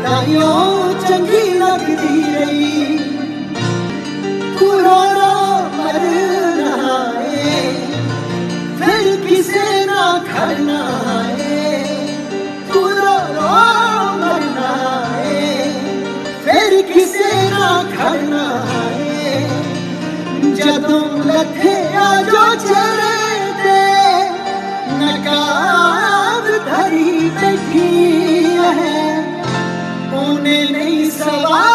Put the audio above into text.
ताइयों चंगी लगदी रही। तू रो रो मरना है फिर किसे ना खड़ना है। तू रो रो मरना है फिर किसे ना खड़ना है। जदों लथे जो चेहरे ते नकाब धरी बैठी है उन्हें नहीं सवाल